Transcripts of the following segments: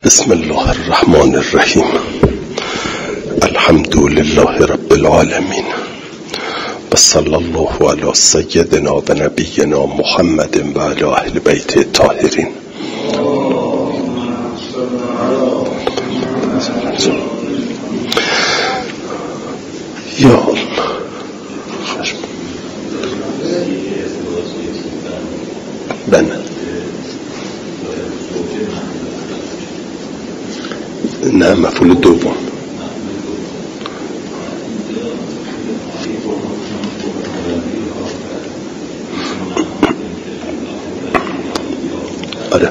بسم الله الرحمن الرحیم. الحمد لله رب العالمین و صلی الله علی سیدنا و نبینا محمد و علی اهل بیت الطاهرین. یا نه مفعول دوم. آره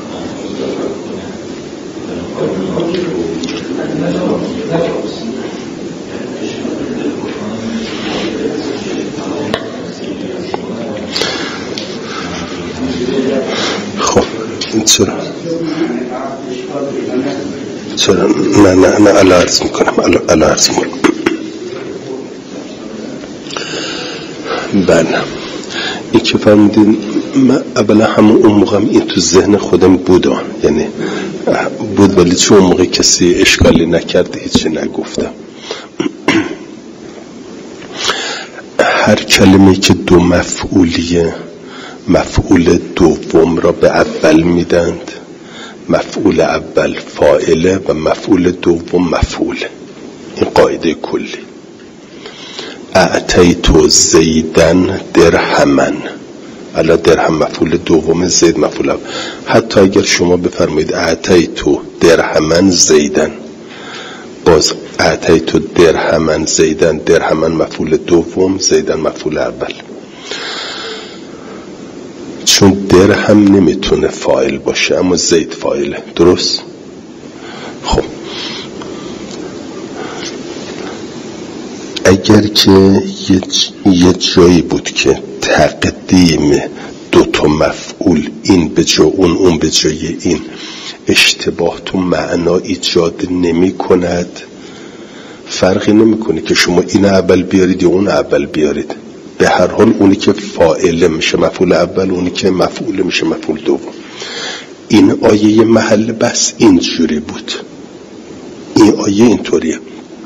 خب چرا نه الارز میکنم بله این که فهمیدین من اولا همون اون موقع این تو ذهن خودم بود، یعنی بود، ولی چون اون موقع کسی اشکالی نکرده هیچی نگفتم. هر کلمه که دو مفعولیه مفعول دوم را به اول میدند، مفعول اول فاعله و مفعول دوم مفعوله. این قاعده کلی. اعطیت زیدن درهمن، الا درهم مفعول دوم، زید مفعول اول. حتی اگر شما بفرمایید اعطیت درهمن زیدن، باز اعطیت درهمن زیدن، درهمن مفعول دوم، زیدن مفعول اول. چون درهم نمیتونه فاعل باشه اما زید فاعله، درست؟ خب اگر که یه جایی بود که تقدیم دوتا مفعول، این به جای اون به جای این، اشتباه تو معنا ایجاد نمی کند، فرقی نمی کنه که شما این اول بیارید یا اون اول بیارید، به هر حال اونی که فاعل میشه مفعول اول، اونی که مفعول میشه مفعول دوم. این آیه محل بس اینجوری بود، این آیه اینطوریه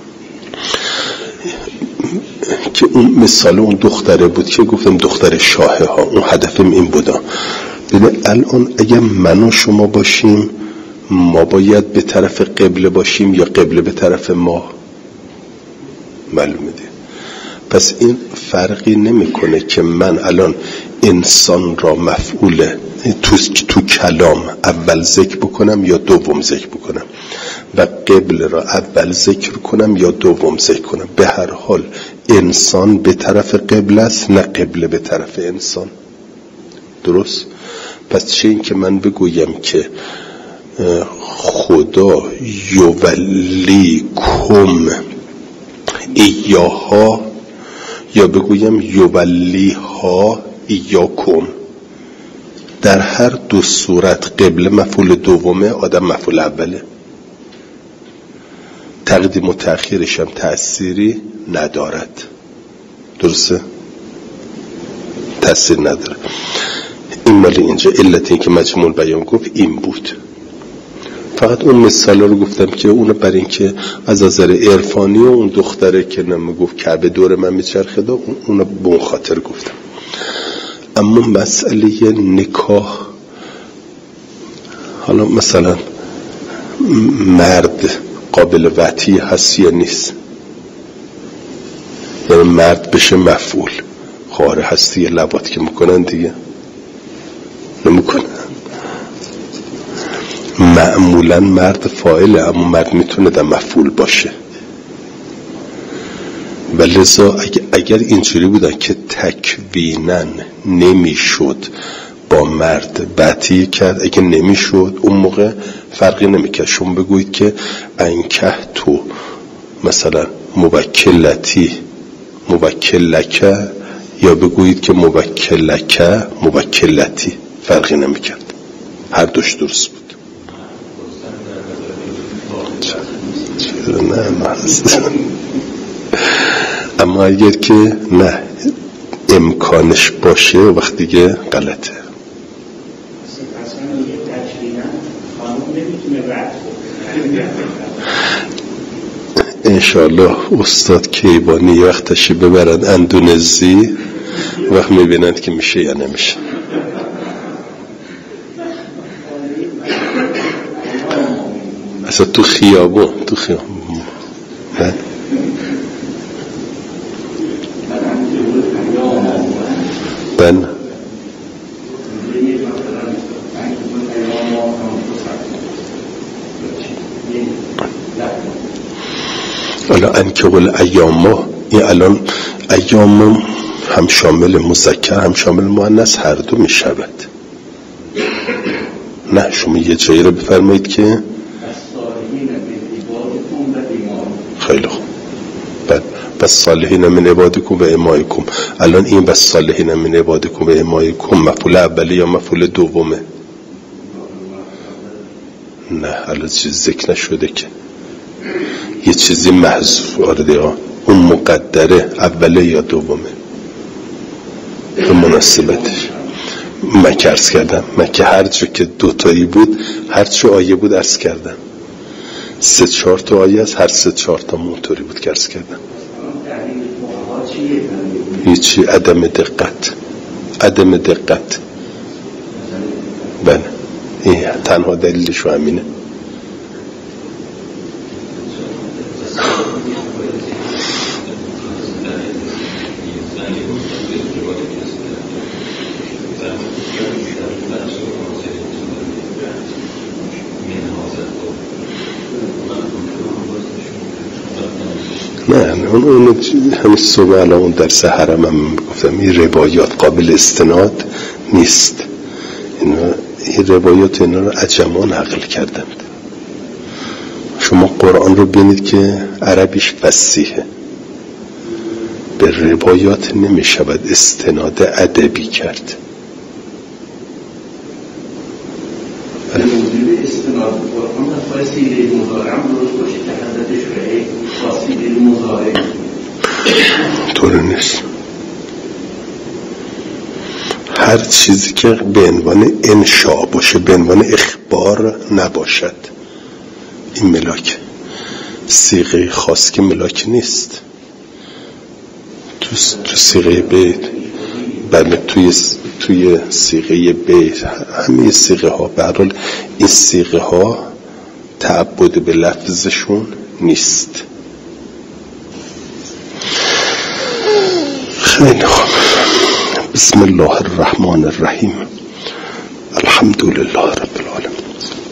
که اون مثال اون دختره بود که گفتم دختر شاهه ها، اون هدفم این بودا. ببین الان اگر من و شما باشیم، ما باید به طرف قبله باشیم یا قبله به طرف ما؟ معلومه دیگه. پس این فرقی نمیکنه که من الان انسان را مفعول تو کلام اول ذکر بکنم یا دوم ذکر بکنم و قبل را اول ذکر کنم یا دوم ذکر کنم، به هر حال انسان به طرف قبل است نه قبل به طرف انسان، درست؟ پس چه این که من بگویم که خدا یولی کم ایاها یا بگویم یولی ها ایاکم، در هر دو صورت قبل مفعول دومه، آدم مفعول اوله. تقدیم و تأخیرش هم تأثیری ندارد، درسته؟ تأثیر نداره. این مالی اینجا علتی که مجموع بیان گفت این بود. فقط اون مثال رو گفتم که اونو بر این که از نظر عرفانی و اون دختره که نمیگفت کعبه دور من میچرخه، اونو به اون خاطر گفتم. اما مسئله نکاح، حالا مثلا مرد قابل وطی هست یا نیست؟ یعنی مرد بشه مفعول، خواهر هستی یا لبات که میکنن دیگه نمیکنن. معمولا مرد فاعله اما مرد میتونه در مفعول باشه. و لذا اگر اینجوری بودن که تکوینن نمیشد با مرد بعطی کرد، اگه نمیشد اون موقع فرقی نمیکرد. شما بگویید که انکه تو مثلا موکلتی موکلکه یا بگویید که موکلکه موکلتی، فرقی نمیکرد، هر دوش درست بود. اما اگر که نه امکانش باشه وقت دیگه غلطه. نمیتونه وقت انشالله استاد کیوانی وقتشی ببرد اندونزی وقت میبینند که میشه یا نمیشه. اصلا تو خیابون بن حالا انکهول ایام، این الان ایام هم شامل مذکر هم شامل مؤنث هر دو می شود. نه شما یه جایی رو بفرمایید که خیلی خوب بس صالحین من عبادکم و امائکم. الان این بس صالحین من عبادکم و امائکم مفعول اولی یا مفعول دومه؟ نه الان چیز ذکر نشده که یه چیزی محذوف. آره اون مقدره اوله یا دومه به مناسبتش. من که عرض کردم من که هر جا که دوتایی بود هر چه آیه بود عرض کردم 3-4 تا آیه از هر 3-4 تا اونطوری بود که عرض کردم. هیچی عدم دقت بله این تنها دلیلش همینه. نه اون همین صبح الان درس حرم هم گفتم این روایات قابل استناد نیست. این روایات اینا رو عجمان نقل کردند. شما قرآن رو ببینید که عربیش فصیحه، به روایات نمی شود استناد ادبی کرد. استناد قرآن فصیحه مضارع درست باشه که حضرت شعیب فصیحه مضارع طور نیست. هر چیزی که به عنوان انشاء باشه به عنوان اخبار نباشد این ملاک. صیغه خاص که ملاک نیست. تو صیغه بیت بله توی صیغه بیت همه صیغه ها به هر حال این صیغه ها تعبد به لفظشون نیست. خیلی خوب. بسم الله الرحمن الرحیم. الحمدلله رب العالمین.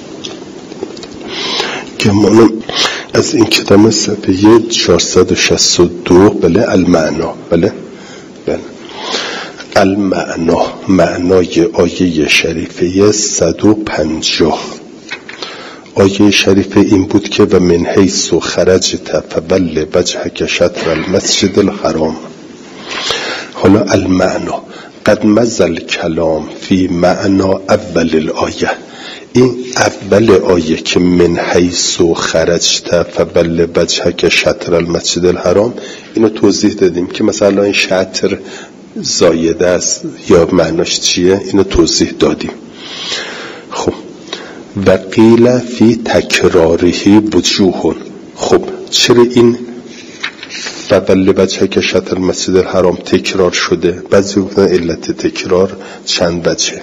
که ما از این کتاب صفحه 462 بله المعنا بله المعنا معنای آیه شریفه 150. آیه شریفه این بود که و من حیث خرجت فول وجهک شطر المسجد الحرام. حالا المعنا قد مزل کلام فی معنا اول الآیه. این اول آیه که من حیث خرجت فول وجهک شطر المسجد الحرام اینو توضیح دادیم که مثلا این شطر زایده است یا معناش چیه اینو توضیح دادیم. خب و قیل فی تکرارهی وجوه. خب چرا این فول وجهک شطر المسجد الحرام تکرار شده؟ بعضی گفتن علت تکرار چند وجه.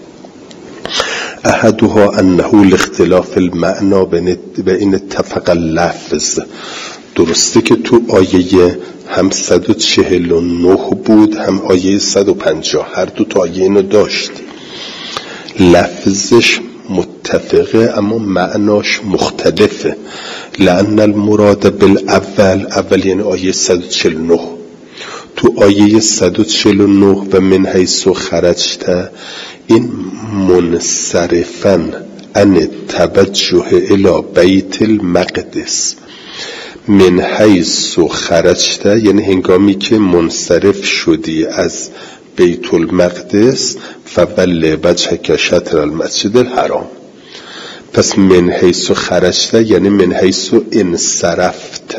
احدها انه لاختلاف المعنا بین اتفق اللفظ. درسته که تو آیه هم 149 بود هم آیه 150 هر دو تا آیه اینو داشت. لفظش متفقه اما معناش مختلفه. لأن المراد بالاول اول یعنی آیه 149. تو آیه 149 و من حیث خرجت این منصرفا عن توجه الی بیت المقدس. من حیث خرجت یعنی هنگامی که منصرف شدی از بیت المقدس فول وجهک شطر المسجد الحرام. پس من حیث خرجت یعنی من حیث انصرفت.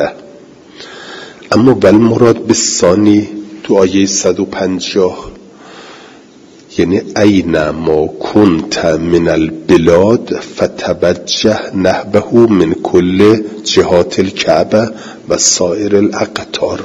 اما ول مراد به ثانی تو آیه 150 یعنی این ما کنت من البلاد فتوجه نحوه من کل جهات الکعبه و سایر الاقطار.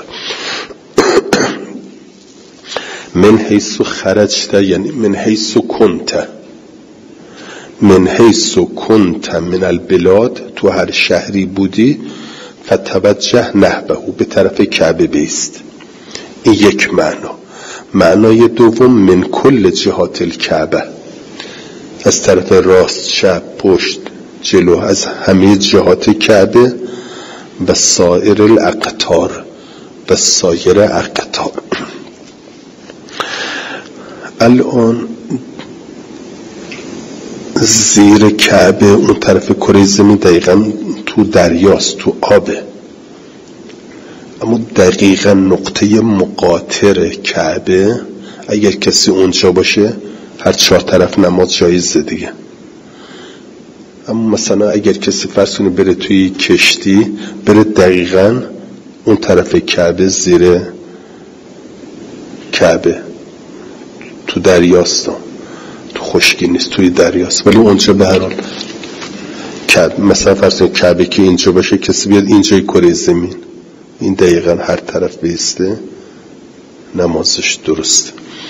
من حیث خرجت یعنی من حیث کنت، من حیث کنت من البلاد، تو هر شهری بودی، فتوجه نحوه به طرف کعبه بیست. این یک معنا. معنای دوم من کل جهات الکعبه، از طرف راست، چپ، پشت، جلو، از همه جهات کعبه و سایر الاقطار و سایر اقطار. الان زیر کعبه اون طرف کره زمین دقیقا تو دریاست، تو آبه، اما دقیقا نقطه مقاطر کعبه اگر کسی اونجا باشه هر 4 طرف نماز جایزه دیگه. اما مثلا اگر کسی فرض کنه بره توی کشتی، بره دقیقا اون طرف کعبه، زیر کعبه تو دریاست، تو خشکی نیست، توی دریاست، ولی اونجا به هر حال کعبه. مثلا فرض کنید کعبه که اینجا باشه، کسی بیاد اینجای کره زمین، این دقیقا هر طرف بیسته، نمازش درسته.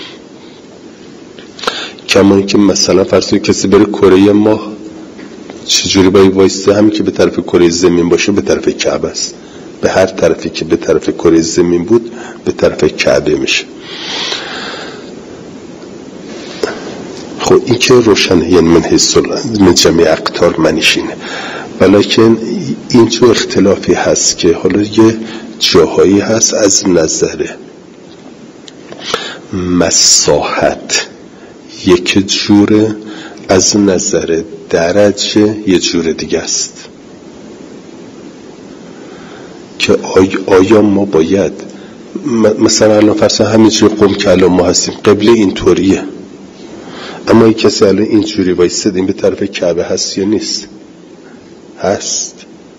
کما که مثلا فرض کنید کسی بره کره ماه، چجوری باید وایسته؟ همین که به طرف کره زمین باشه به طرف کعبه است، به هر طرفی که به طرف کره زمین بود به طرف کعبه میشه. خب این که روشنه، یعنی من حیث من جمعی اقطار منیشینه. ولیکن اینجا اختلافی هست که حالا یه جاهایی هست از نظر مساحت یک جوره، از نظر درجه یه جور دیگه است. که آیا ما باید مثلا الان فرض همینجور قم که الان ما هستیم قبله اینطوریه، اما یک کسی الان اینجوری وایساد، این به طرف کعبه هست یا نیست؟ هست.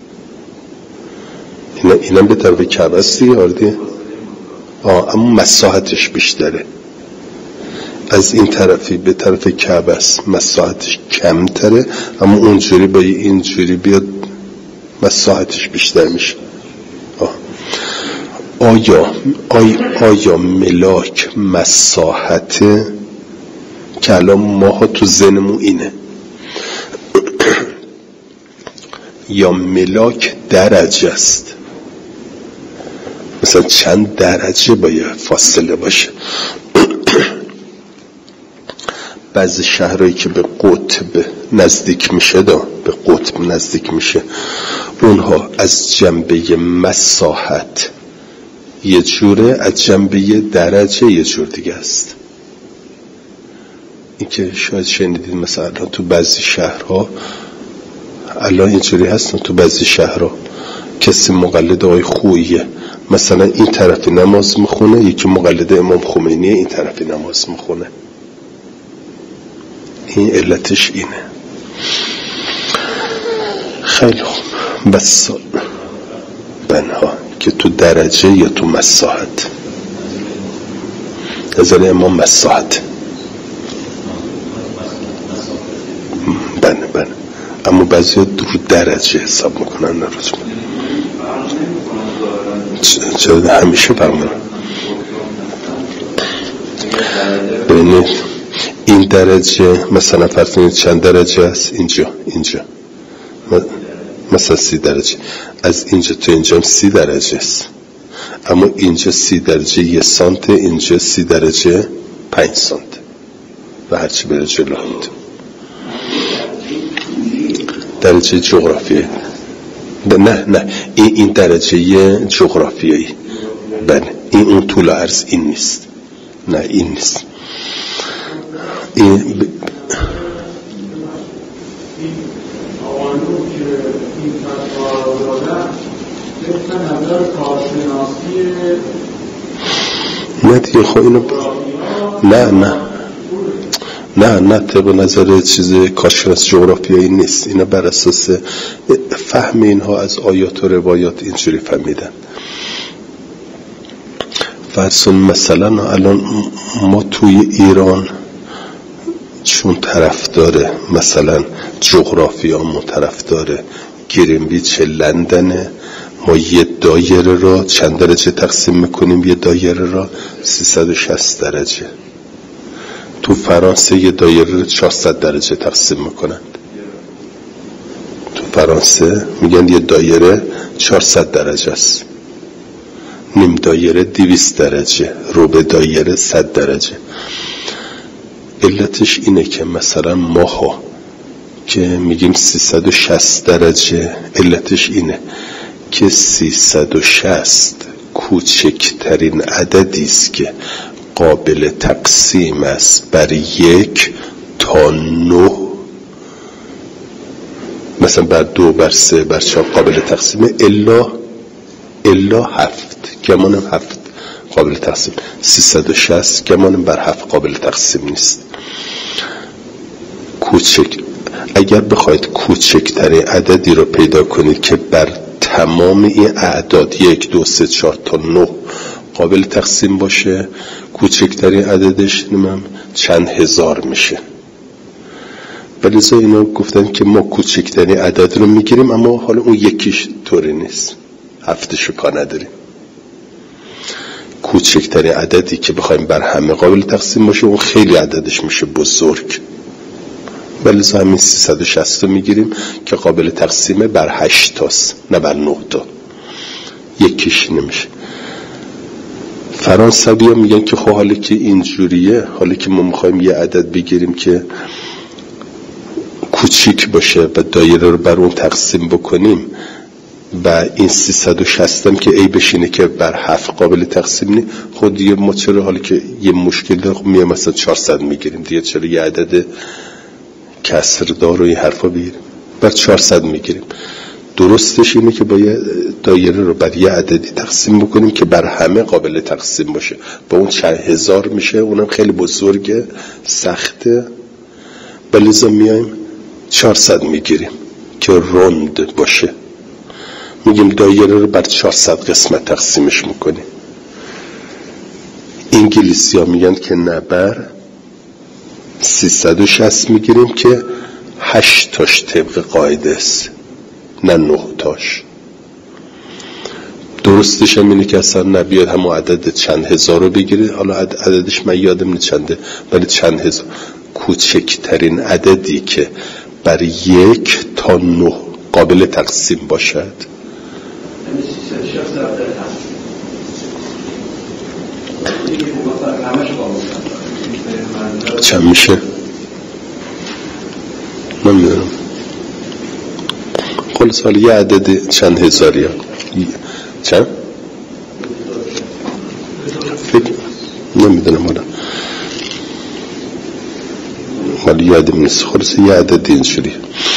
اینم به طرف کعبه هست دیگه، آردی؟ اما مساحتش بیشتره. از این طرفی به طرف کعبه است، مساحتش کمتره، اما اونجوری با اینجوری بیاد مساحتش بیشتر میشه. آیا ملاک مساحت که الان ماها تو ذهنمون اینه، یا ملاک درجه است؟ مثلا چند درجه باید فاصله باشه؟ بعضی شهرهایی که به قطب نزدیک میشه، به قطب نزدیک میشه، اونها از جنبه مساحت یه جوره، از جنبه درجه یه جور دیگه است. این که شاید شنیدید مثلا تو بعضی شهرها الان اینجوری هستن، تو بعضی شهرها کسی مقلد آقای خوییه، مثلا این طرفی نماز میخونه، یکی مقلد امام خمینیه این طرفی نماز میخونه. این علتش اینه. خیلی خوب. بس بنها که تو درجه یا تو مساحت، نظر امام مساحت. بله اما بعضی ها رو درجه حساب میکنن. نروز چرا همیشه فرمونه ببینید این درجه مثلا فرض کنید چند درجه است؟ اینجا مثلا 30 درجه، از اینجا تا اینجا 30 درجه است، اما اینجا 30 درجه 1 سانت، اینجا 30 درجه 5 سانت و هرچی بره جلو هست. درجه جغرافیایی. نه این درجه جغرافیایی. بله این اون طول عرض این نیست. نه این نیست. این نه دیگه خب اینو نه طبق نظر چیز کارشناس جغرافیایی نیست. اینا بر اساس فهم اینها از آیات و روایات اینجوری فهمیدن. فرض مثلا الان ما توی ایران چون طرفدار مثلا جغرافیامون طرفدار گرینویچ لندنه، ما یه دایره را چند درجه تقسیم میکنیم؟ یه دایره را 360 درجه. تو فرانسه یه دایره را 400 درجه تقسیم میکنند. تو فرانسه میگن یه دایره 400 درجه است، نیم دایره 200 درجه، ربع دایره 100 درجه. علتش اینه که مثلا ماها که میگیم 360 درجه، علتش اینه که 360 کوچکترین عددی است که قابل تقسیم است بر 1 تا 9، مثلا بر 2 بر 3 بر 4 قابل تقسیمه، الا 7 گمانم 7 قابل تقسیم، 360 گمانم بر 7 قابل تقسیم نیست. اگر بخواید کوچکترین عددی رو پیدا کنید که بر تمام این اعداد 1 2 3 4 تا 9 قابل تقسیم باشه، کوچکترین عددش چند هزار میشه. ولی اینا گفتن که ما کوچکترین عدد رو میگیریم، اما حالا اون یکیش طوری نیست، 7شو کار نداریم. کوچکترین عددی که بخوایم بر همه قابل تقسیم باشه اون خیلی عددش میشه بزرگ، ولی همین 360 رو میگیریم که قابل تقسیمه بر 8 تاست، نه بر 9 تا، یکیش نمیشه. فرانسوی ها میگن که خب حالا که اینجوریه، حالا که ما میخوایم یه عدد بگیریم که کوچیک باشه و دایره رو بر اون تقسیم بکنیم و این 360 هم که ای بشینه که بر 7 قابل تقسیم نی، خود دیگه ما چرا حالا که یه مشکل داره خب میگه مثلا 400 میگیریم دیگه، چرا یه عدد کسردار و این حرفا بگیریم، بر 400 میگیریم. درستش اینه که باید دایره رو بر یه عددی تقسیم بکنیم که بر همه قابل تقسیم باشه، با اون چند هزار میشه، اونم خیلی بزرگه، سخته، بلیزا میایم 400 میگیریم که روند باشه، میگیم دایره رو بر 400 قسمت تقسیمش میکنیم. انگلیسی ها میگن که نه، بر 360 میگیریم که 8 تاش طبق قاعده است، نه 9 تاش. درستش هم اینه که اصلا نبیاد همون عدد چند هزار رو بگیره، حالا عددش من یادم نه چنده، ولی چند هزار کوچکترین عددی که بر 1 تا 9 قابل تقسیم باشد. چند میشه؟ من میدونم خلاص حالا یه عدد چند هزاری ها چند؟ فکر نمیدونم حالا یادم نیست، خلاص یه عدد اینجوری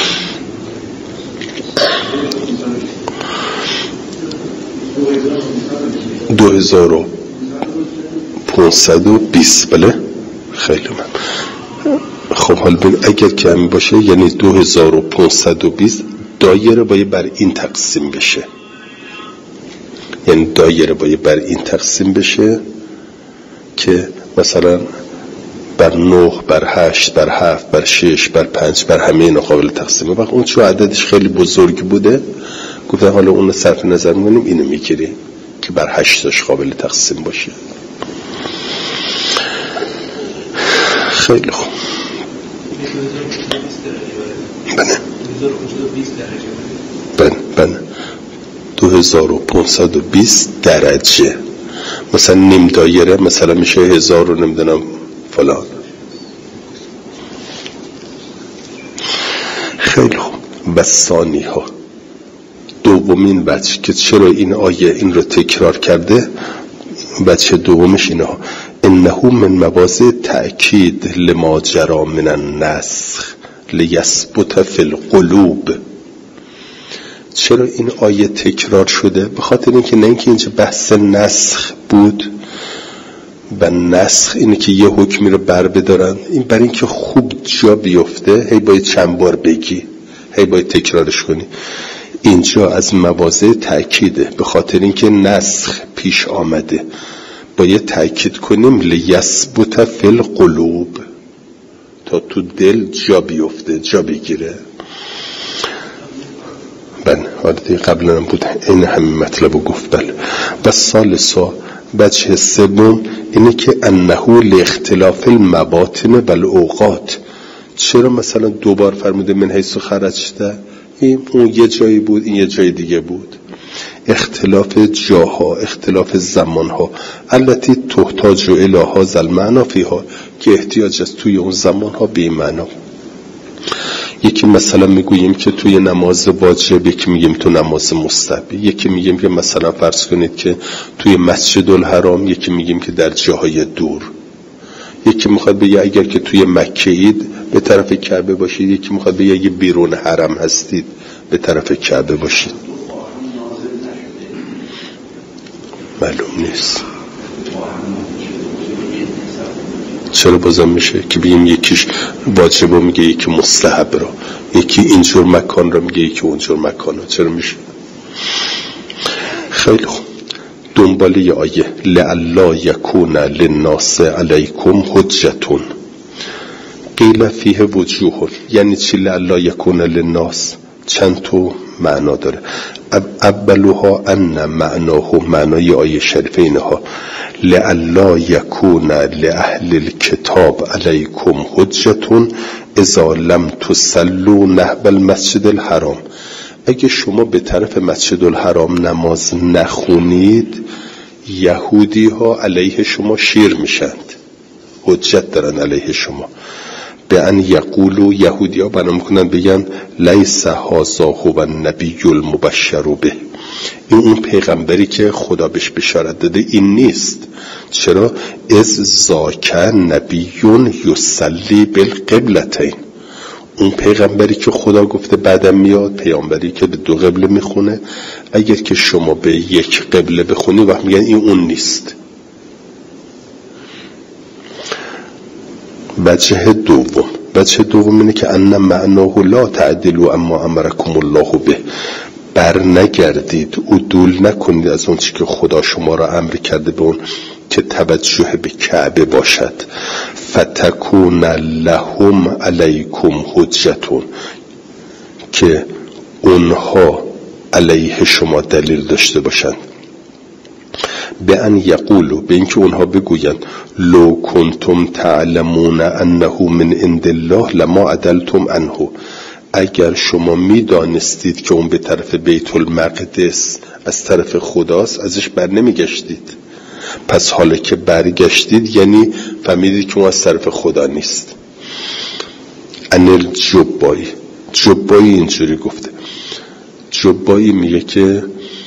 2520. بله خیلی من. خب حالا ببین اگر کمی باشه یعنی 2520 دایره باید بر این تقسیم بشه، یعنی دایره باید بر این تقسیم بشه که مثلا بر 9 بر 8 بر 7 بر 6 بر 5 بر همه اینا قابل تقسیمه. وقت اون چون عددش خیلی بزرگ بوده گفتن حالا اون صرف نظر می‌کنیم اینو میگیریم که بر 8 تاش قابل تقسیم باشه. خیلی خوب. بله 2520 درجه. مثلا نیم دایره مثلا میشه 1000 رو نمیدونم فلان. خیلی خوب. و ثانی ها دومین بچه که چرا این آیه این رو تکرار کرده، بچه دومش اینه ها انه من مواضع تأکید لما جرى من النسخ لیثبت فی القلوب. چرا این آیه تکرار شده؟ به خاطر اینکه نه اینکه اینجا بحث نسخ بود و نسخ اینه که یه حکمی رو بر بدارن، این برای اینکه خوب جا بیفته هی باید چند بار بگی، هی باید تکرارش کنی. اینجا از مواضع تأکیده، به خاطر اینکه نسخ پیش آمده باید تأکید کنیم لیثبت فی القلوب. تا تو دل جا بیفته، جا بگیره. بله حالا دیگه قبلا هم بود این همین مطلب رو گفت. بله. و ثالثا وجه سوم اینه که انه لاختلاف المواطن و الاوقات. چرا مثلا دوبار فرموده من حیث خرجته؟ این اون یه جایی بود، این یه جای دیگه بود. اختلاف جاها، اختلاف زمانها، البته تحتاج و الی هذا المعنی فیها، که احتیاج است توی اون زمانها به این معنا. یکی مثلا میگوییم که توی نماز واجب، یکی میگیم تو نماز مستحب، یکی میگیم که مثلا فرض کنید که توی مسجد الحرام، یکی میگیم که در جاهای دور. یکی میخواد بگه اگر که توی مکه اید به طرف کعبه باشید، یکی میخواد بگه اگه بیرون حرم هستید به طرف کعبه باشید. معلوم نیست چرا بازم میشه که بگیم یکیش واجب رو میگه، یکی مستحب رو، یکی اینجور مکان رو میگه، یکی اونجور مکان رو. چرا میشه؟ خیلی خوب. دنباله آیه لعلا یکون للناس علیکم حجتون قیل فیه وجوه. یعنی چی لعلا یکون للناس؟ چند تو معنا داره. اولها ان معناه، معنای آیه شریفه اینها لعلا یکون لأهل الكتاب علیکم حجتون اذا لم تصلوا نحو المسجد الحرام. اگه شما به طرف مسجد الحرام نماز نخونید، یهودی ها علیه شما شیر میشند، حجت دارن علیه شما. به ان یقولوا، یهودی ها بنا میکنن بگن لیس هذا هو النبی المبشر به، این اون پیغمبری که خدا بهش بشارت داده این نیست. چرا؟ از ذاک نبی یصلی بالقبلتین، اون پیغمبری که خدا گفته بعدم میاد، پیغمبری که به دو قبله میخونه. اگر که شما به یک قبله بخونی وقت میگن این اون نیست. وجه دوم اینه که ان معناه لا تعدلوا اما امرکم الله به، بر نگردید، عدول نکنید از اون چی که خدا شما را امر کرده به اون که توجه به کعبه باشد. فتکون لهم علیکم حجتون، که اونها علیه شما دلیل داشته باشند. به ان یقولوا، به اینکه اونها بگویند لو کنتم تعلمون انه من عند الله لما عدلتم عنه، اگر شما میدانستید که اون به طرف بیت المقدس از طرف خداست ازش بر نمیگشتید. پس حالا که برگشتید یعنی فهمیدید که اون از طرف خدا نیست. انل جبایی اینجوری گفته. جبایی میگه که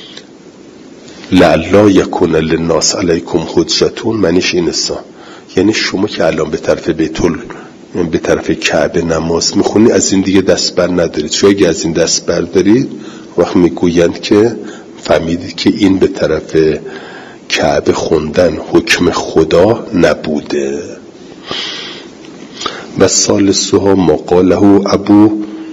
لعلا یکون للناس علیکم حجتون، معنیش این است، یعنی شما که الان به طرف به طرف کعبه نماز میخونی از این دیگه دست بر ندارید. چون اگه از این دست بر دارید وقت میگویند که فهمیدید که این به طرف کعبه خوندن حکم خدا نبوده. و ثالثها ما قاله ابو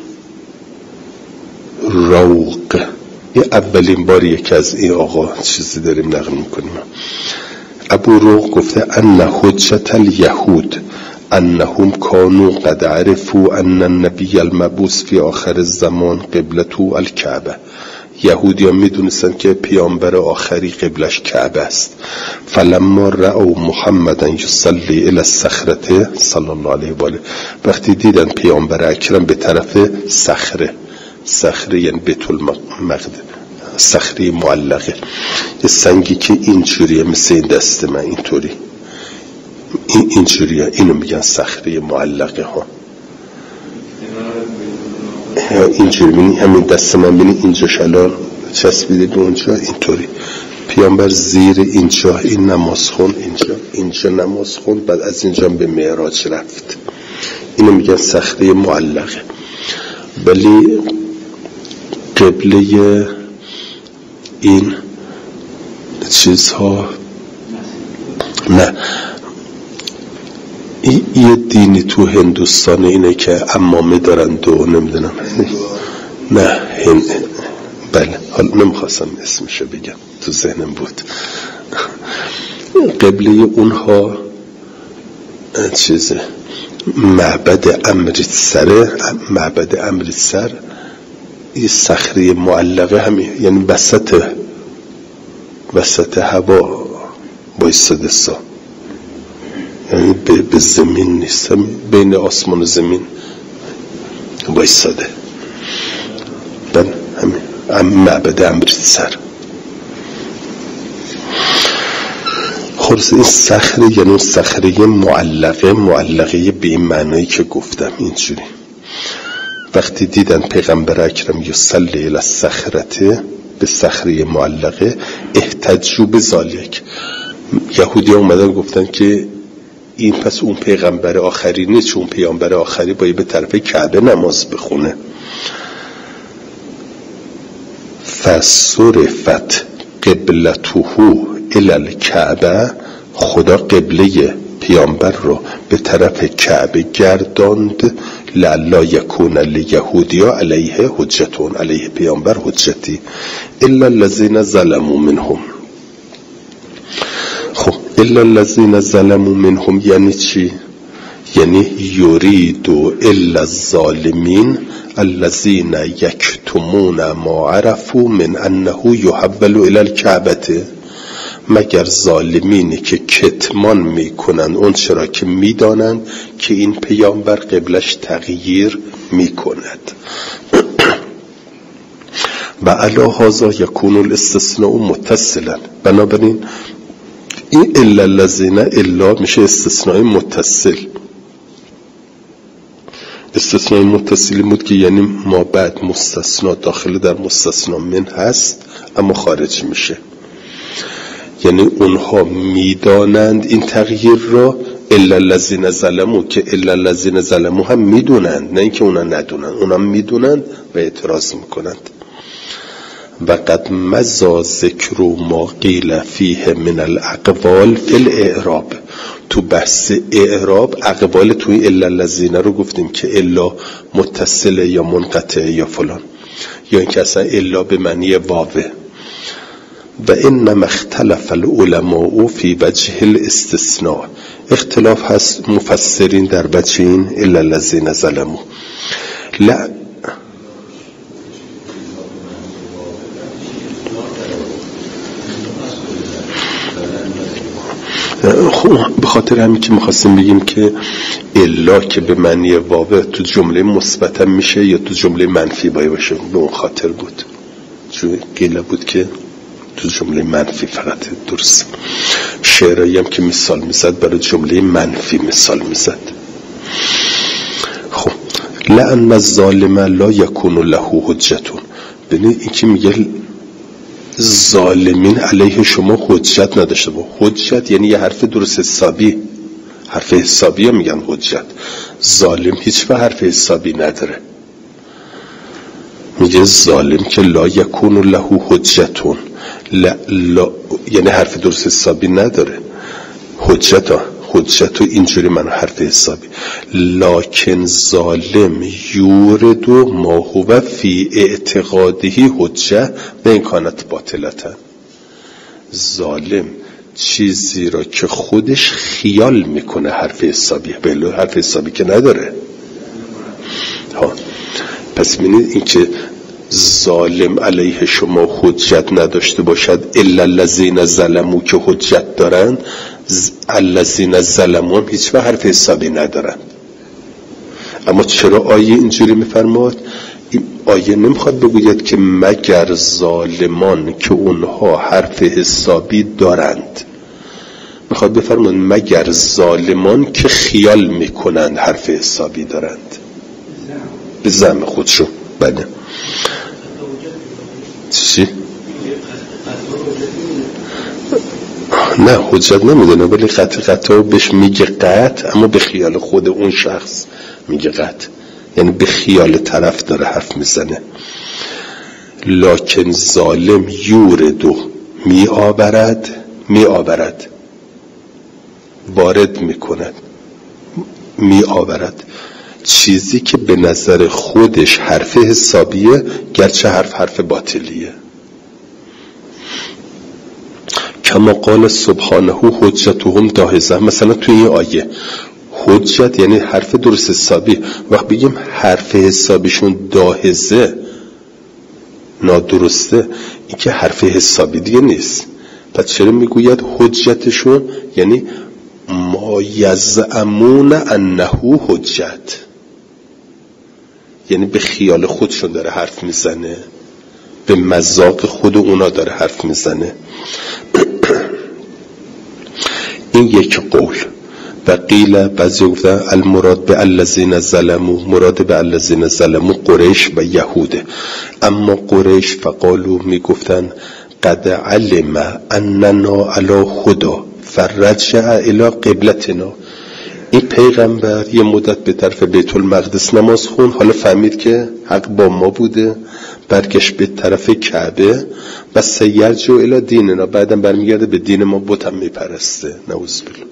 روق، یه اولین باریه که از این آقا چیزی داریم نقل میکنیم. ابو روق گفته ان حجت الیهود انهم کانوا قد عرفوا ان النبی المبعوث فی آخر الزمان قبلته الکعبه، یهودی ها میدونستن که پیامبر آخری قبلش کعبه است. فلما رأوا محمدا یصلی الی الصخره صلی الله علیه و آله، وقتی دیدن پیامبر اکرم به طرف صخره یعنی بیت المقدس، صخره معلقه، یه سنگی که اینجوریه مثل این دست من اینطوری، اینجوریه، اینو میگن صخره معلقه ها. اینجوری بینی همین دست من بینی اینجا شلال چسبیده به اونجا اینطوری. پیامبر زیر اینجا این نماز خون، اینجا نماز خون، بعد از اینجا به معراج رفت. اینو میگن صخره معلقه. ولی قبله این چیزها نه. یه دینی تو هندوستان اینه که عمامه دارند و نمیدونم نه بله، حالا نمیخواستم اسمشو بگم تو ذهنم بود. قبله اونها چیزه معبد امریتسر این صخره معلقه همین، یعنی وسط هوا بایستاده سا، یعنی به زمین نیست، بین آسمان و زمین بایستاده. همین معبد امریتسر. خلاص این صخره یعنی صخره معلقه به این معنایی که گفتم. اینجوری وقتی دیدن پیغمبر اکرم یصلی الی الصخرة، به صخره معلقه، احتجوا بذالک، یهودی ها اومدن گفتن که این پس اون پیغمبر آخری نیست، چون پیغمبر آخری باید به طرف کعبه نماز بخونه. فصرفت قبلته الی الکعبه، خدا قبله پیامبر رو به طرف کعبه گرداند. لعلا یکون لیهودیا علیه حجتون، علیه پیامبر حجتی، الا الذین ظلموا منهم. خب الا الذین ظلموا منهم یعنی چی؟ یعنی یرید الا الظالمین الذین یکتمون ما عرفوا من انه یحول الی الکعبه، مگر ظالمینی که کتمان میکنن اون چرا که میدانن که این پیامبر قبلش تغییر میکند. و علی هذا یکون الاستثناء متصلا، بنابراین این الا الذین الا میشه استثناء متصل. استثناء متصلی بود که یعنی ما بعد مستثنا داخل در مستثنا من هست اما خارج میشه، یعنی اونها میدانند این تغییر را. الا الذین ظلموا، که الا الذین ظلموا هم میدونند، نه اینکه اونا ندونن، اونا میدونند و اعتراض میکنند. و قد مضى ذکر ما قیل فیه من الاقوال فی الاعراب، تو بحث اعراب اقوال توی الا الذین رو گفتیم که الا متصله یا منقطعه یا فلان، یا اینکه اصلا الا به معنی واوه. و انما اختلف العلماء فی وجه الاستثناء، اختلاف هست مفسرین در وجه این الا الذین ظلموا. لا به خاطر همین که میخواستیم بگیم که الا که به معنی واوه تو جمله مثبت هم میشه یا تو جمله منفی باشه، به اون خاطر بود، چون قیل بود که تو جمله منفی فقط درست. شعرایی هم که مثال میزد برای جمله منفی مثال میزد. خب لأن الظالم لا یکون له حجتون، ببینید این که میگه ظالمین علیه شما حجت نداشته با. حجت یعنی یه حرف درست حسابی، حرف حسابی هم میگن حجت. ظالم هیچ به حرف حسابی نداره. میگه ظالم که لا یکون له حجتون، لا یعنی حرف درست حسابی نداره. حجت اینجوری من حرف حسابی. لکن ظالم یورد ما هو فی اعتقاده حجه و این کانت باطلتا. ظالم چیزی را که خودش خیال میکنه حرف حسابی، بله حرف حسابی که نداره. پس ببینید این که ظالم علیه شما حجت نداشته باشد، الا الذین ظلموا که حجت دارن، الذین ظلموا هم هیچ حرف حسابی ندارن. اما چرا آیه اینجوری میفرماد؟ این آیه نمیخواد بگوید که مگر ظالمان که اونها حرف حسابی دارند، میخواد بفرماد مگر ظالمان که خیال میکنند حرف حسابی دارند به زعم خودشون. بله چی؟ نه حجت نمیدونه، ولی قطع بهش میگه قطع، اما به خیال خود اون شخص میگه قطع، یعنی به خیال طرف داره حرف میزنه. لکن ظالم یوردو میآورد وارد میآورد چیزی که به نظر خودش حرف حسابیه، گرچه حرف باطلیه. کما قال سبحانه حجتهم داهزه، مثلا توی این آیه حجت یعنی حرف درست حسابی. وقت بگیم حرف حسابیشون داهزه نادرسته، این که حرف حسابی دیگه نیست. پس چرا میگوید حجتشون؟ یعنی ما یزعمون انه حجت، یعنی به خیال خودشون داره حرف میزنه، به مذاق خود اونا داره حرف میزنه. این یک قول. و قیل بعضی گفتن المراد به الذین ظلموا، مراد به الذین ظلموا قریش و یهوده. اما قریش فقالو میگفتن قد علم اننا علی خدا فرجع الی قبلتنا. این پیغمبر یه مدت به طرف بیت المقدس نماز خون، حالا فهمید که حق با ما بوده، برگشت به طرف کعبه و سیرجع الی دیننا، بعدم برمیگرده به دین ما، بتم میپرسته. نعوذ بالله.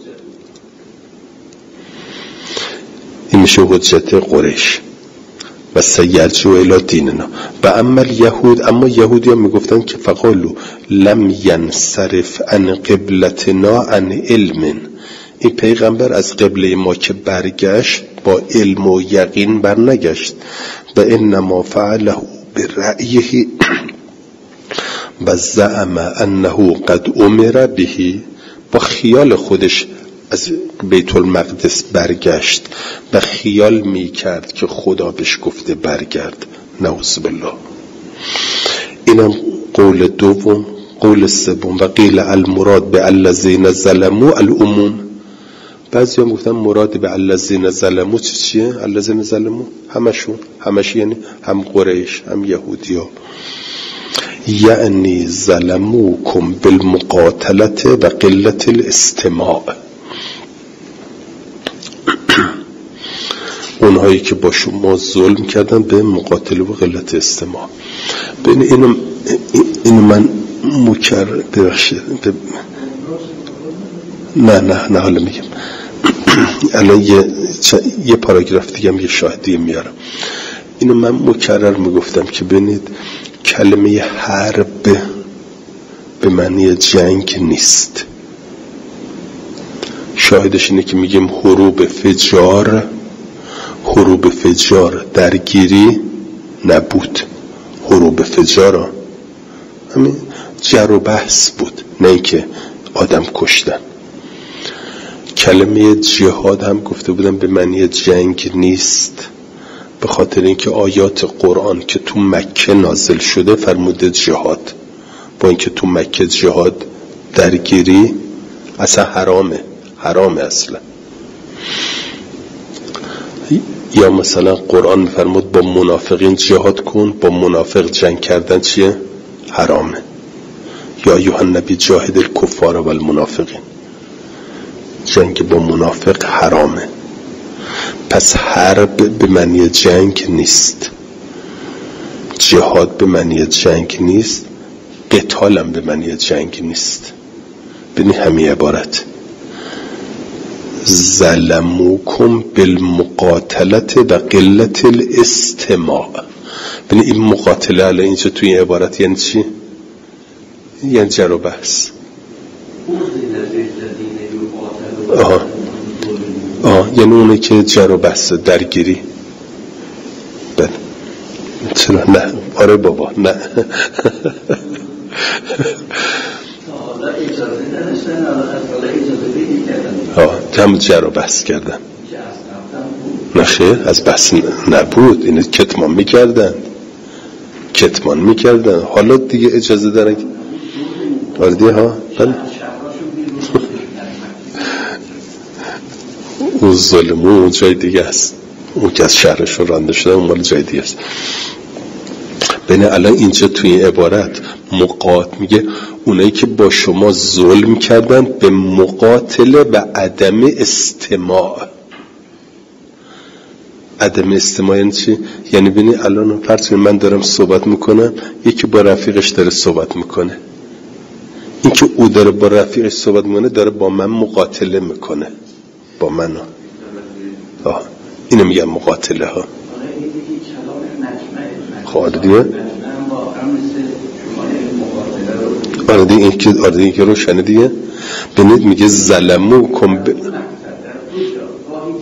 این میشه حجت قریش. و سیرجع الی دیننا. و اما یهود، اما یهودی ها میگفتن که فقالو لم ینصرف عن قبلتنا عن علم. این پیغمبر از قبله ما که برگشت با علم و یقین برنگشت. و انما فعله برأیه و زعم انه قد امر به. با خیال خودش از بیت المقدس برگشت و خیال می کرد که خدا بهش گفته برگرد. نعوذ بالله. اینم قول دوم. قول سوم و قیل المراد به الذین ظلموا العموم. بعضی هم گفتن مراد به الذین ظلموا چیه؟ الذین ظلموا همش یعنی هم قریش هم یهودی ها. یعنی ظلموکم بالمقاتلت و قلت الاستماع. اونهایی که با شما ظلم کردن به مقاتله و قلت استماع. ببین اینو من ببخشید نه حالا میگم. الان یه پاراگراف دیگه هم یه شاهدی میارم. اینو من مکرر میگفتم که ببینید کلمه حرب به معنی جنگ نیست. شاهدش اینه که میگیم حروب فجار درگیری نبود. حروب فجار همین جر و بحث بود، نه اینکه آدم کشتن. کلمه جهاد هم گفته بودم به معنی جنگ نیست، به خاطر اینکه آیات قرآن که تو مکه نازل شده فرموده جهاد، با اینکه تو مکه جهاد درگیری اصلا حرامه اصلا. یا مثلا قرآن فرمود با منافقین جهاد کن، با منافق جنگ کردن چیه؟ حرامه. یا ایها النبی جاهد الکفار و المنافقین، جنگ با منافق حرامه. پس حرب به معنی جنگ نیست، جهاد به معنی جنگ نیست، قتال هم به معنی جنگ نیست. ببین همین عبارت ظلموکم بالمقاتلت و قلت الاستماع. ببین این مقاتله الان اینجا توی این عبارت یعنی چی؟ یعنی جر و بحث. یعنی اونه که جر و بحث درگیری. بله چرا نه؟ آره بابا نه. هم جر و بحث کردن. نه خیر از بحث نبود، اینه کتمان میکردن. حالا دیگه اجازه دارن آردیه ها. بله اون ظلمو اون جای دیگه است، اون که از شهرش رو رانده شده اون مال جای دیگه است. ببین الان اینجا توی این عبارت میگه اونایی که با شما ظلم کردن به مقاتله و عدم استماع. عدم استماع یعنی چی؟ یعنی ببینی الان فرض کنید من دارم صحبت میکنم، یکی با رفیقش داره صحبت میکنه، این که او داره با رفیقش صحبت میکنه داره با من مقاتله میکنه، با من اینو میگم مقاتله ها. خواهد دیگه آردی این که روشنه دیگه. ببینید میگه ظلموکم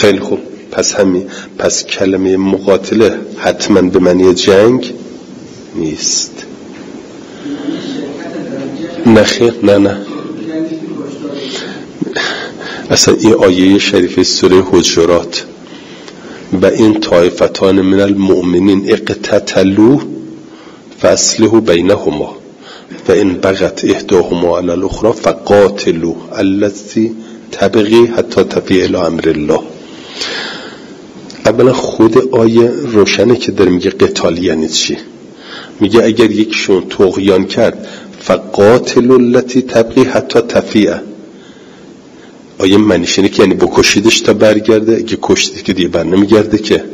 خیلی خوب، پس کلمه مقاتله حتما به معنی جنگ نیست. نه خیر، نه اصلا این آیه شریفه سوره حجرات و این طایفتان من المؤمنین اقتتلوا فاصلحوا بینهما و این بغت احداهما علی الاخرى فقاتلوا التي تبغي حتی تفیء الی امر الله. اولا خود آیه روشنه که داره میگه قتال یعنی چی. میگه اگر یکیشون طغیان کرد فقاتلوا التي تبغي حتی تفیء، آیه معنیش اینه که یعنی بکشیدش تا برگرده، اگه کشتی که دیگه بر نمیگرده که.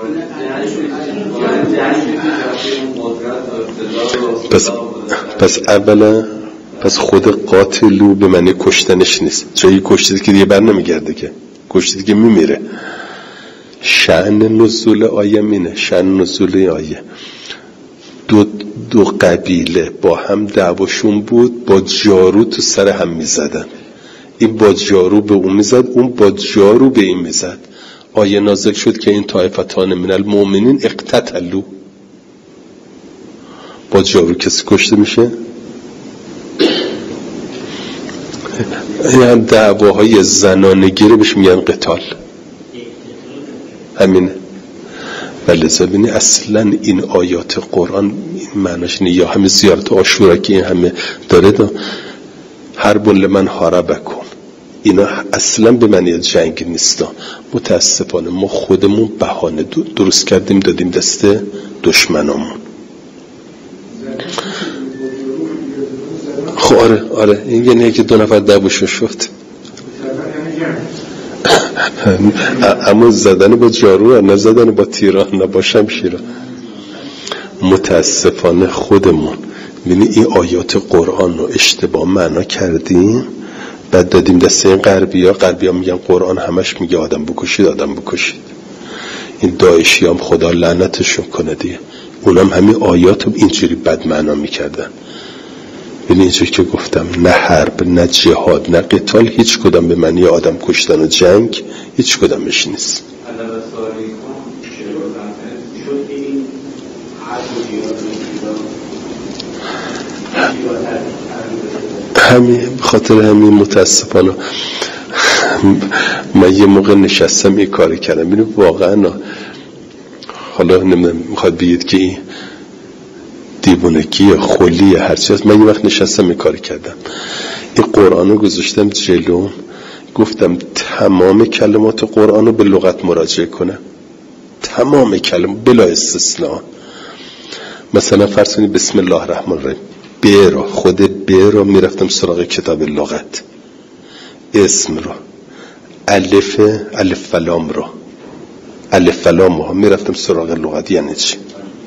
پس اولا خود قاتلو به معنی کشتنش نیست، جایی کشتید که دیگه بر نمیگرده که، کشتید که میمیره. شأن نزول آیه مینه، شأن نزول آیه دو قبیله با هم دعواشون بود، با جارو تو سر هم میزدن، این با جارو به اون میزد، اون با جارو به این میزد. آیه نازل شد که این طایفتان من المؤمنین اقتتلوا، با جارو کسی کشته میشه. یعنی دعواهای زنانگی رو بهش میگن قتال، همینه. ولذا بینی اصلا این آیات قرآن این معناش اینه، یا همه زیارت عاشورا که این همه داره حرب لمن حاربکم، اینا اصلا به معنی جنگ نیستا. متاسفانه ما خودمون بهانه درست کردیم دادیم دست دشمنامون. خب آره این یعنی که دو نفر دعواشون شد، اما زدن با جارو نه زدن با تیران نه با شمشیر. متاسفانه خودمون ببینید این آیات قرآن رو اشتباه معنا کردیم، بعد دادیم دست این غربیا میگن قرآن همش میگه آدم بکشید. این داعشی هم خدا لعنتشون کنه دیگه، اونم همین آیات رو اینجوری بد معنا میکردن. یعنی اینجوری که گفتم نه حرب نه جهاد نه قتال، هیچ کدام به معنی آدم کشتن و جنگ هیچ کدامش نیست. خاطر همین متاسفانه من یه موقع نشستم این کاری کردم. ببینید واقعا حالا نمیدونم میخواد بگید که این دیوونگی خلی هرچی هست، من یه وقت نشستم این کاری کردم، این قرآن رو گذاشتم جلوم، گفتم تمام کلمات قرآن رو به لغت مراجعه کنم، تمام کلمات بلا استثناء. مثلا فرض کنید بسم الله الرحمن الرحیم، خود ب را میرفتم سراغ کتاب لغت، اسم را، الف فلام را، الف فلام ها میرفتم سراغ لغت یعنی چی.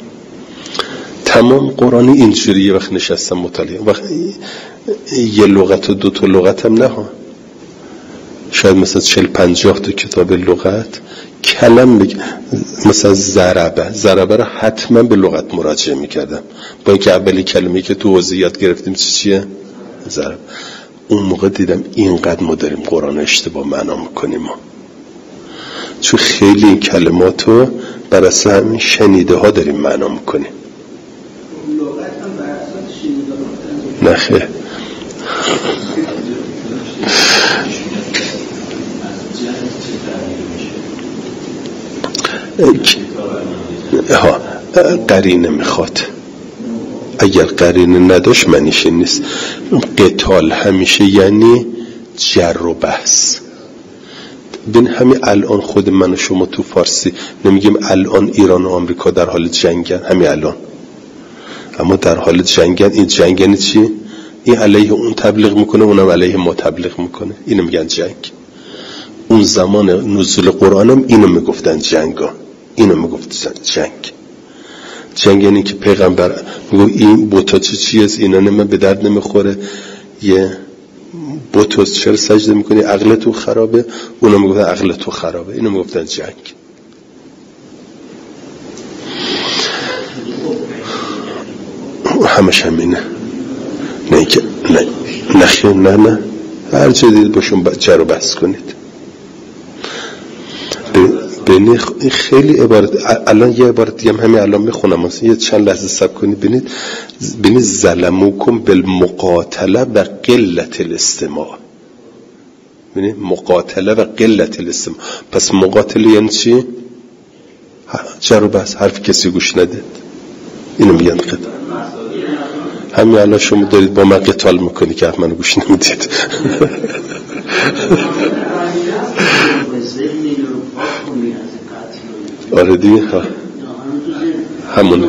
تمام قرآنی اینجوری یه وقت نشستم مطالعه، وقت یه لغت و دو تا لغت هم نه ها، شاید مثلا 40-50 تا کتاب لغت کلم بگم. مثلا ضربه رو حتما به لغت مراجعه میکردم، با اینکه اولی کلمه‌ای که تو حوزه یاد گرفتیم چیه؟ ضرب. اون موقع دیدم اینقدر ما داریم قرآن اشتباه معنا میکنیم چون خیلی این کلمات رو بر اساس همین شنیده ها داریم معنا میکنیم. نه خیر، قرینه میخواد، اگر قرینه نداشت معنیش نیست. قتال همیشه یعنی جر و بحث. ببین همین الان خود من و شما تو فارسی نمیگیم الان ایران و آمریکا در حال جنگن، همین الان، اما در حال جنگن. این جنگ یعنی چی؟ این علیه اون تبلیغ میکنه، اونم علیه ما تبلیغ میکنه، اینو میگن جنگ. اون زمان نزول قرآنم اینو میگفتن جنگا، اینو میگفتن جنگ یعنی که پیغمبر میگو این بوتا چیه، اینا من به درد نمیخوره، یه بوتا چرا سجده میکنی، عقل تو خرابه، اونا میگفتن عقل تو خرابه، اینو میگفتن جنگ. همش همینه. نه که نه هر چه دید باشون جر و بحث کنید. ببینید خیلی عبارت، الان یه عبارت دیگه همین الان میخونم، یه چند لحظه صبر کنید. ببینید ظلموکم بالمقاتله و قلت الاستماع. ببینید مقاتله و قلت الاستماع. پس مقاتله یعنی چی؟ جر و بحث، حرف کسی گوش ندید. اینو میگن قتال. همین الان شما دارید با من قتال میکنی که حرف منو گوش نمیدید. آره دیگه همونه.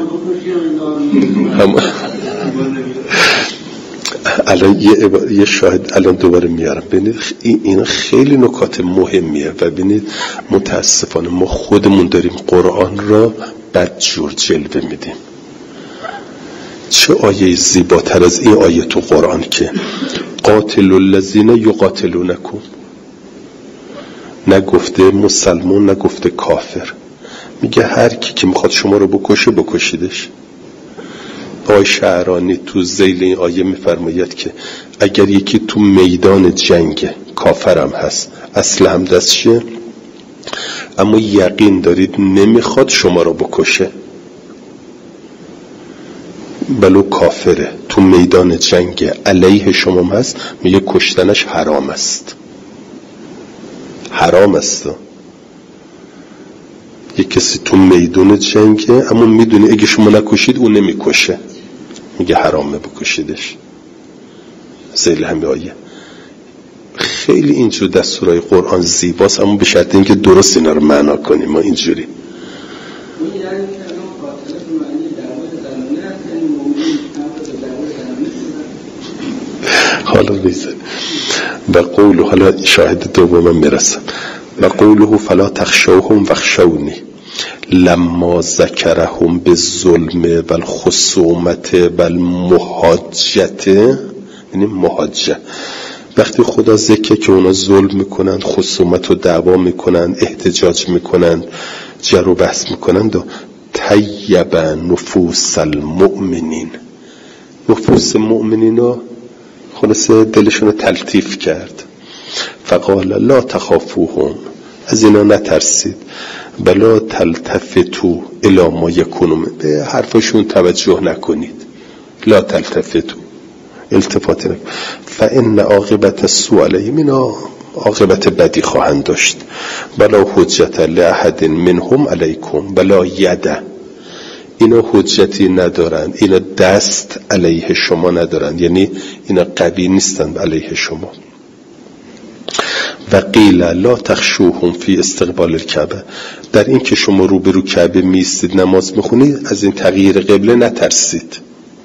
الان یه شاهد الان دوباره میارم. ببینید این خیلی نکات مهمیه و ببینید متاسفانه ما خودمون داریم قرآن را بدجور جلوه میدیم. چه آیه زیباتر از این آیه تو قرآن که قاتل الذین یقاتلونکم، نگفته مسلمان نگفته کافر، میگه هر کی که میخواد شما رو بکشه بکشیدش. آقای شعرانی تو ذیل این آیه میفرماید که اگر یکی تو میدان جنگ کافرم هست، اسلحه هم دستشه، اما یقین دارید نمیخواد شما رو بکشه، بلو کافره تو میدان جنگ علیه شما هست، میگه کشتنش حرام است. حرام است. یک کسی تو میدان جنگه اما میدونی اگه شما نکشید اون نمیکشه، میگه حرامه بکشیدش. ذیل همه آیه. خیلی اینجور دستورای قرآن زیباست، اما به شرط اینکه درست اینا رو معنا کنیم. ما اینجوری حالا بیزن و قوله، حالا شاهد دومم میرسم. و قوله فلا تخشوهم واخشونی لما ذکرهم بالظلم والخصومت والمحاجت. یعنی محاجه، وقتی خدا ذکر که اونا ظلم میکنن، خصومت و دعوا میکنن، احتجاج میکنن، جر و بحث میکنن، طیب نفوس المؤمنین، نفوس مؤمنین رو خلاصه دلشون رو تلطیف کرد. فقال لا تخافوهم، از اینا نترسید، بلا تلتفتو الی ما یکونون، به حرفشون توجه نکنید. لا تلتفتو، التفات نکنید. فان عاقبت السوء علیهم، اینا عاقبت بدی خواهند داشت. بلا حجت لاحد منهم علیکم بلا ید، اینا حجتی ندارن، اینا دست علیه شما ندارن، یعنی اینا قوی نیستن علیه شما. و قیل لا تخشوهم فی استقبال الکعبه، در این که شما روبرو کعبه میستید نماز میخونید، از این تغییر قبله نترسید.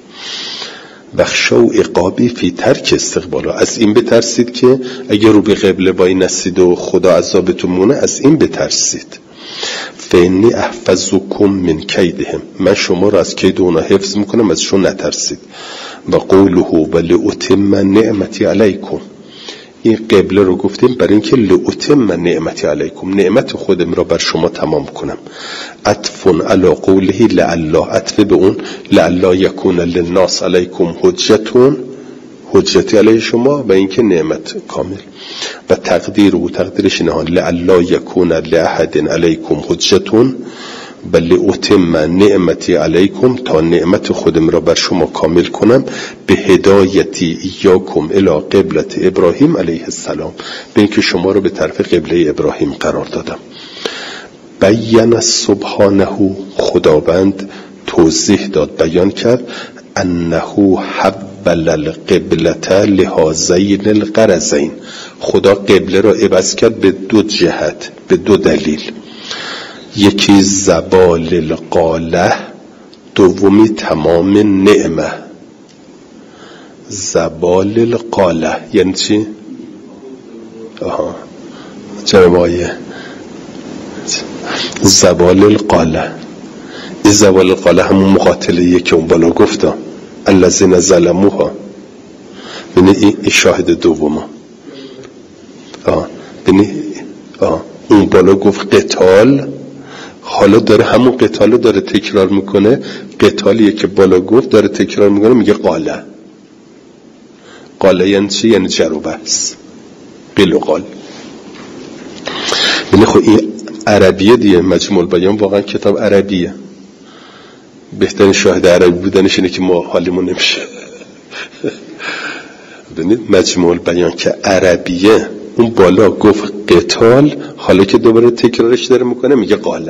بخشو عقابی فی ترک استقبال، از این بترسید که اگر رو به قبله وای نستید و خدا عذابتون مونه، از این بترسید. فانی احفظکم من کیدهم، من شما رو از کید اونا حفظ میکنم، ازشون نترسید. و قوله ولاتم نعمتی علیکم، این قبله رو گفتیم برای اینکه لاتم نعمتی علیکم، نعمت خودم را بر شما تمام کنم. عطف علی قوله لعلا، عطف به اون لعلا یکون للناس علیکم حجتون، حجتی علیه شما، و اینکه نعمت کامل. و تقدیر و تقدیرش اینه لعلا یکون لاحد علیکم حجتون بل اتم نعمتی علیکم، تا نعمت خودم را بر شما کامل کنم. به هدایتی ایاکم الی قبلت ابراهیم علیه السلام، به اینکه شما رو به طرف قبله ابراهیم قرار دادم. بیان سبحانه، خداوند توضیح داد، بیان کرد، انه حبل القبلة لهذین الغرضین، خدا قبله را عوض کرد به دو جهت، به دو دلیل. یکی زبال القاله، دومی تمام نعمه. زبال القاله یعنی چی؟ جرمایه زبال القاله، این زبال القاله همون مقاتله که اون بالا گفتم الذین ظلموها. بینی این شاهد دوم. بینی اون بالا گفت قتال، حالا داره همون قتال داره تکرار میکنه، قتالیه که بالا گفت داره تکرار میکنه، میگه قاله. قاله یعنی چی؟ یعنی جر و بحث، قیل و قال. بینی خب این عربیه دیگه. مجموع البیان واقعا کتاب عربیه. بهترین شاهد عربی بودنش اینه که ما حالیمون نمیشه. ببینید مجموع البیان که عربیه، اون بالا گفت قتال، حالا که دوباره تکرارش داره میکنه میگه قاله.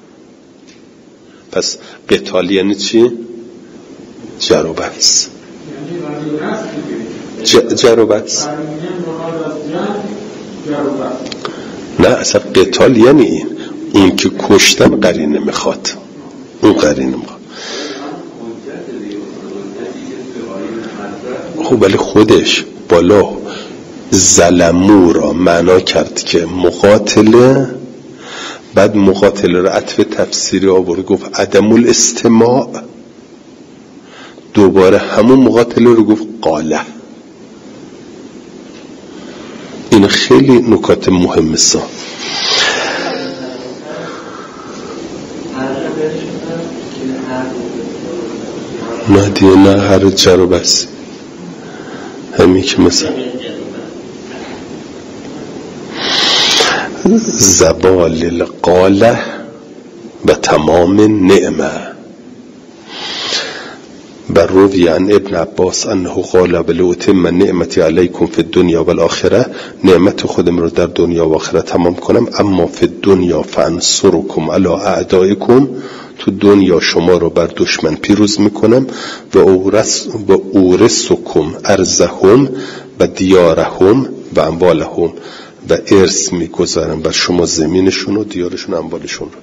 پس قتال یعنی چی؟ جر و بحث. جر و بحث نه، اصلا قتال یعنی این که کشتن قرینه میخواد، اون قرینه میخواد. خب ولی خودش بالا ظلمو را معنا کرد که مقاتله، بعد مقاتله را عطف تفسیری آورد گفت عدم الاستماع، دوباره همون مقاتله رو گفت قاله. این خیلی نکات مهمه سا. نه دیگه، نه هر جر و بس همین که مثلا زبال القاله و تمام نعمه. بر روی عن ابن عباس انه قال بلوتم نعمتی علیکم فی الدنیا و الاخره، نعمت خودم رو در دنیا و آخرت تمام کنم، اما فی الدنیا فانصرکم علی اعدائکم، تو دنیا شما رو بر دشمن پیروز میکنم، و اورثکم ارضهم و دیارهم و اموالهم، و ارث میگذارم بر شما زمینشون و دیارشون و اموالشون رو.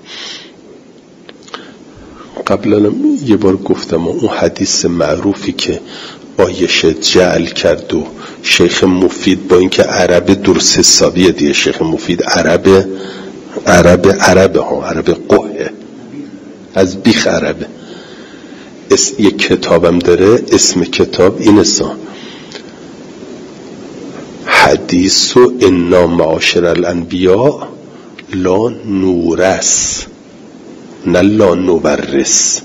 قبلا یه بار گفتم اون حدیث معروفی که عایشه جعل کرد و شیخ مفید، با اینکه عرب درست حسابیه دیگه، شیخ مفید عرب قهه، از بیخ عربه. یک کتابم داره، اسم کتاب این است، حدیث و انا معاشر الانبیاء لا نورث نه لا نورث.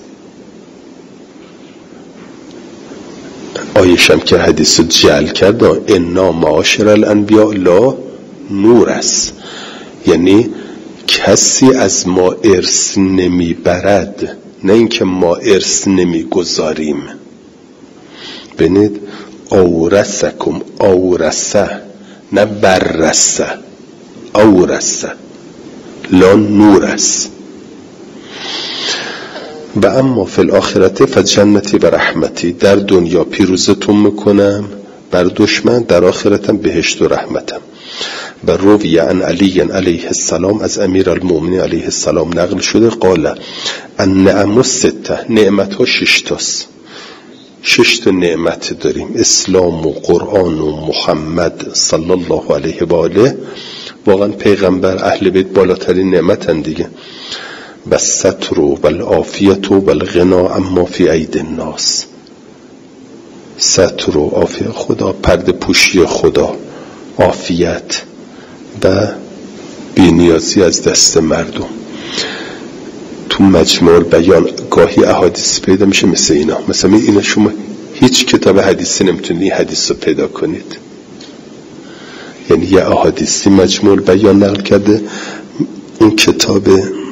آیشم که حدیث رو جعل کرد، انا معاشر الانبیاء لا نورث، یعنی کسی از ما ارث نمی برد، نه اینکه ما ارث نمی گذاریم. ببینید اورثکم، اورثه نه برثه، اورثه لا نورث. و اما فی الاخرت فجنتی و رحمتی، در دنیا پیروزتون میکنم بر دشمن، در آخرتم بهشت و رحمتم. و روی عن علی علیه السلام، از امیر المؤمنین علیه السلام نقل شده، قال النعم السته، نعمت ها 6 تاست. 6 تا نعمت داریم، اسلام و قرآن و محمد صلی الله علیه و آله، واقعا پیغمبر اهل بیت بالاترین نعمتن دیگه. و ستر و العافیت و الغنا اما فی اید الناس، ستر و عافیت خدا، پرده پوشی خدا، عافیت و بی‌نیازی از دست مردم. تو مجموع البیان گاهی احادیث پیدا میشه مثل اینا، مثلا اینا شما هیچ کتاب حدیثی نمیتونید این حدیث رو پیدا کنید. یعنی یه احادیثی مجموع البیان نقل کرده، اون کتاب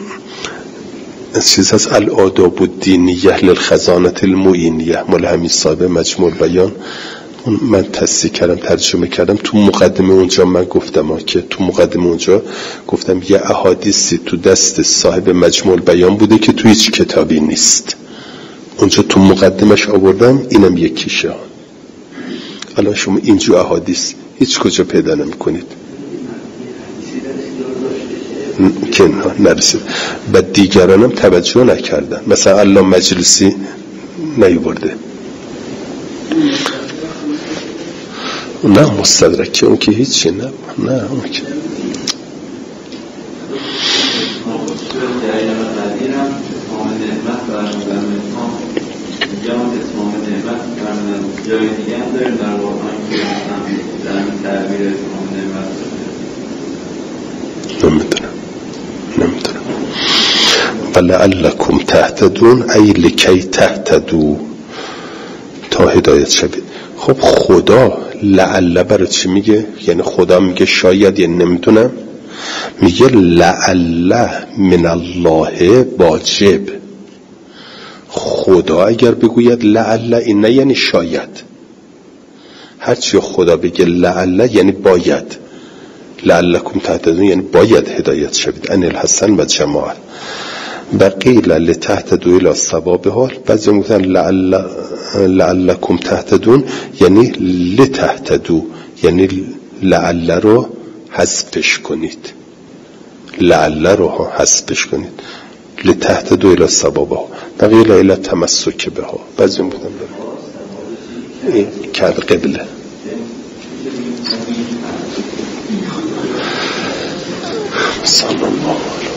چیز هست الآداب الدینیه للخزانة المعینیه، مال همین صاحب مجموع البیان. من تصحیح کردم، ترجمه کردم. تو مقدمه اونجا من گفتم که تو مقدمه اونجا گفتم یه احادیثی تو دست صاحب مجموع البیان بوده که تو هیچ کتابی نیست، اونجا تو مقدمش آوردم، اینم یکیشه. الان شما اینجور احادیث هیچ کجا پیدا نمی کنید که نرسید. و دیگرانم توجه نکردن، مثلا علامه مجلسی نیورده، نه مستدرک اون که هیچی، نه اون که نمیدونم. ولعلکم تهتدون، ای لکی تهتدو، تا هدایت شوید. خب خدا لعل برای چی میگه؟ یعنی خدا میگه شاید، یعنی نمیدونم. میگه لعله من الله واجب. خدا اگر بگوید لعله، این نه یعنی شاید. هرچی خدا بگه لعله یعنی باید. لعلکم تهتدون یعنی باید هدایت شوید. ان الحسن و جماعت و قیل لتهتدوا الی صوابها. بعضی میگن لعلکم تهتدون یعنی لتهتدوا، یعنی لعل رو حذفش کنید، لعل رو حذفش کنید. لتهتدوا الی صوابها و قیل الی تمسک بها. بعضی میگن این کرد قبله. صلی الله